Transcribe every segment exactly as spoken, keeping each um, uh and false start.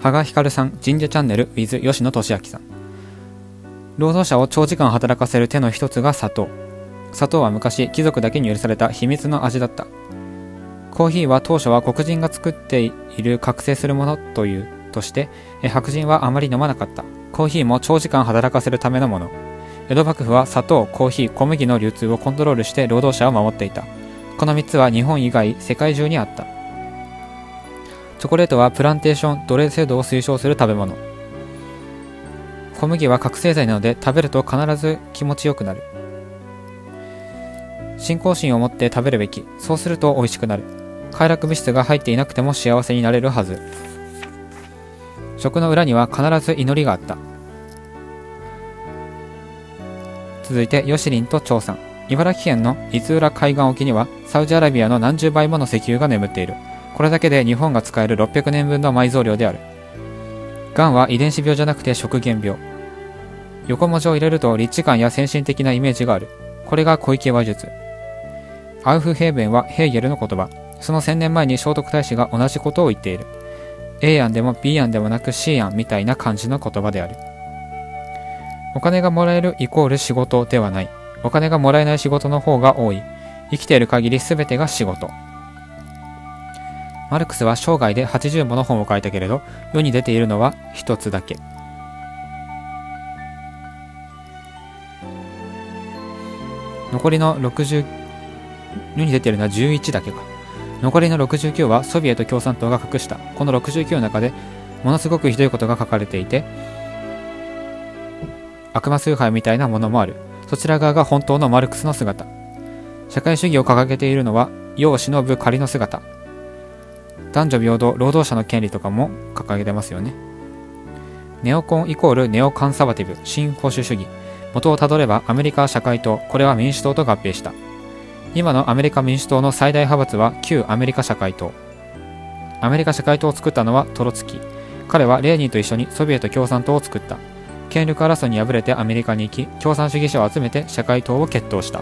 羽賀光さん、神社チャンネル with 吉野俊明さん。労働者を長時間働かせる手の一つが砂糖。砂糖は昔、貴族だけに許された秘密の味だった。コーヒーは当初は黒人が作っている覚醒するものというとして、白人はあまり飲まなかった。コーヒーも長時間働かせるためのもの。江戸幕府は砂糖、コーヒー、小麦の流通をコントロールして労働者を守っていた。このみっつは日本以外、世界中にあった。チョコレートはプランテーション、奴隷制度を推奨する食べ物。小麦は覚醒剤なので食べると必ず気持ちよくなる。信仰心を持って食べるべき。そうすると美味しくなる。快楽物質が入っていなくても幸せになれるはず。食の裏には必ず祈りがあった。続いてヨシリンと張さん。茨城県の伊豆浦海岸沖にはサウジアラビアの何十倍もの石油が眠っている。これだけで日本が使えるろっぴゃくねんぶんの埋蔵量である。がんは遺伝子病じゃなくて食源病。横文字を入れると立地感や先進的なイメージがある。これが小池話術。アウフヘーベンはヘーゲルの言葉。そのせんねんまえに聖徳太子が同じことを言っている。A 案でも B 案でもなく C 案みたいな感じの言葉である。お金がもらえるイコール仕事ではない。お金がもらえない仕事の方が多い。生きている限り全てが仕事。マルクスは生涯ではちじゅうもの本を書いたけれど、世に出ているのは一つだけ。残りのろくじゅう、世に出ているのはじゅういちだけか。残りのろくじゅうきゅうはソビエト共産党が隠した。このろくじゅうきゅうの中でものすごくひどいことが書かれていて、悪魔崇拝みたいなものもある。そちら側が本当のマルクスの姿。社会主義を掲げているのは世を忍ぶ仮の姿。男女平等、労働者の権利とかも掲げてますよね。ネオコンイコールネオカンサバティブ、新保守主義。元をたどればアメリカ社会党、これは民主党と合併した。今のアメリカ民主党の最大派閥は旧アメリカ社会党。アメリカ社会党を作ったのはトロツキー。彼はレーニンと一緒にソビエト共産党を作った。権力争いに敗れてアメリカに行き、共産主義者を集めて社会党を決闘した。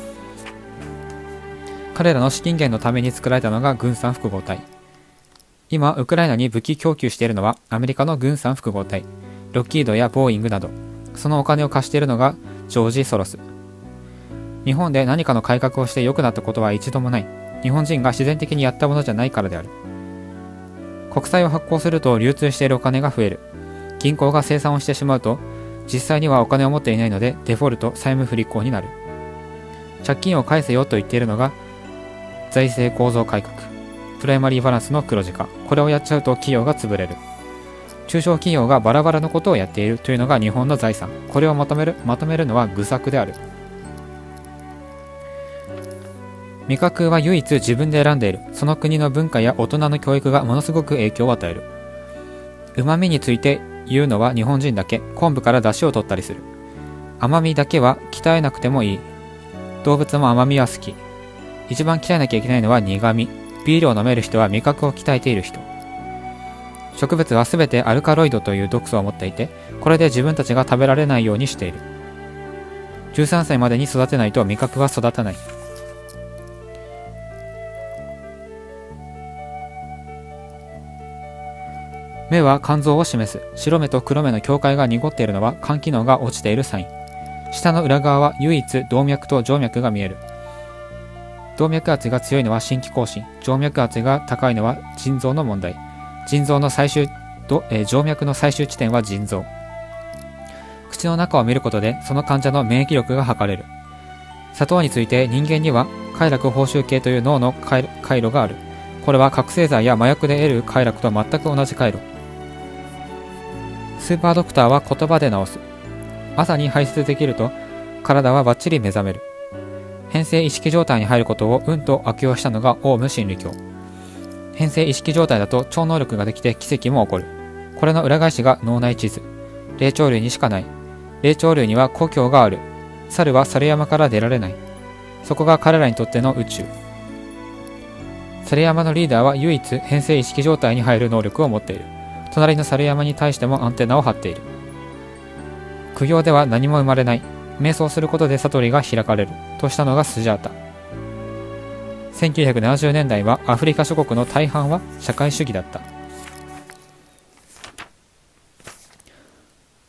彼らの資金源のために作られたのが軍産複合体。今、ウクライナに武器供給しているのはアメリカの軍産複合体、ロッキードやボーイングなど。そのお金を貸しているのがジョージ・ソロス。日本で何かの改革をして良くなったことは一度もない。日本人が自然的にやったものじゃないからである。国債を発行すると流通しているお金が増える。銀行が清算をしてしまうと、実際にはお金を持っていないのでデフォルト、債務不履行になる。借金を返せよと言っているのが財政構造改革、プライマリーバランスの黒字化。これをやっちゃうと企業が潰れる。中小企業がバラバラのことをやっているというのが日本の財産。これをまとめる、まとめるのは愚策である。味覚は唯一自分で選んでいる。その国の文化や大人の教育がものすごく影響を与える。旨味について言うのは日本人だけ。昆布から出汁を取ったりする。甘みだけは鍛えなくてもいい。動物も甘みは好き。一番鍛えなきゃいけないのは苦味。ビールを飲める人は味覚を鍛えている人。植物はすべてアルカロイドという毒素を持っていて、これで自分たちが食べられないようにしている。じゅうさんさいまでに育てないと味覚は育たない。目は肝臓を示す。白目と黒目の境界が濁っているのは肝機能が落ちているサイン。舌の裏側は唯一動脈と静脈が見える。動脈圧が強いのは心筋梗塞。静脈圧が高いのは腎臓の問題。腎臓の最終、えー、静脈の最終地点は腎臓。口の中を見ることでその患者の免疫力が測れる。砂糖について人間には快楽報酬系という脳の回路がある。これは覚醒剤や麻薬で得る快楽と全く同じ回路。スーパードクターは言葉で治す。朝に排出できると体はバッチリ目覚める。変性意識状態に入ることをうんと悪用したのがオウム真理教。変性意識状態だと超能力ができて奇跡も起こる。これの裏返しが脳内地図。霊長類にしかない。霊長類には故郷がある。猿は猿山から出られない。そこが彼らにとっての宇宙。猿山のリーダーは唯一変性意識状態に入る能力を持っている。隣の猿山に対してもアンテナを張っている。苦行では何も生まれない。瞑想することで悟りが開かれる。としたのがスジャータ。せんきゅうひゃくななじゅうねんだいはアフリカ諸国の大半は社会主義だった。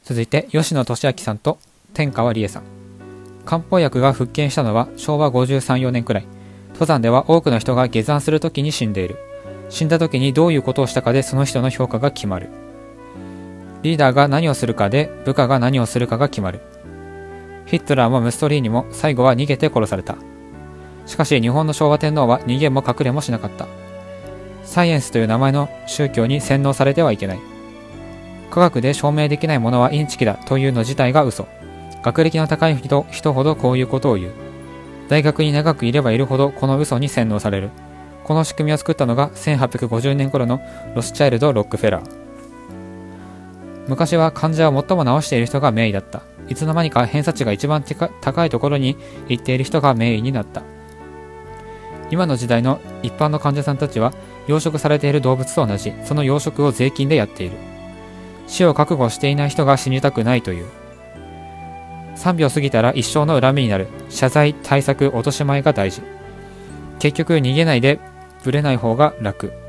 続いて吉野俊明さんと天川理恵さん。漢方薬が復権したのはしょうわごじゅうさん、よねんくらい。登山では多くの人が下山するときに死んでいる。死んだときにどういうことをしたかでその人の評価が決まる。リーダーが何をするかで部下が何をするかが決まる。ヒットラーもムッソリーニも最後は逃げて殺された。しかし日本の昭和天皇は逃げも隠れもしなかった。サイエンスという名前の宗教に洗脳されてはいけない。科学で証明できないものはインチキだというの自体が嘘。学歴の高い人、人ほどこういうことを言う。大学に長くいればいるほどこの嘘に洗脳される。この仕組みを作ったのがせんはっぴゃくごじゅうねん頃のロスチャイルド・ロックフェラー。昔は患者を最も治している人が名医だった。いつの間にか偏差値が一番高いところに行っている人が名医になった。今の時代の一般の患者さんたちは養殖されている動物と同じ、その養殖を税金でやっている。死を覚悟していない人が死にたくないという。さんびょう過ぎたら一生の恨みになる。謝罪、対策、落とし前が大事。結局逃げないでブレない方が楽。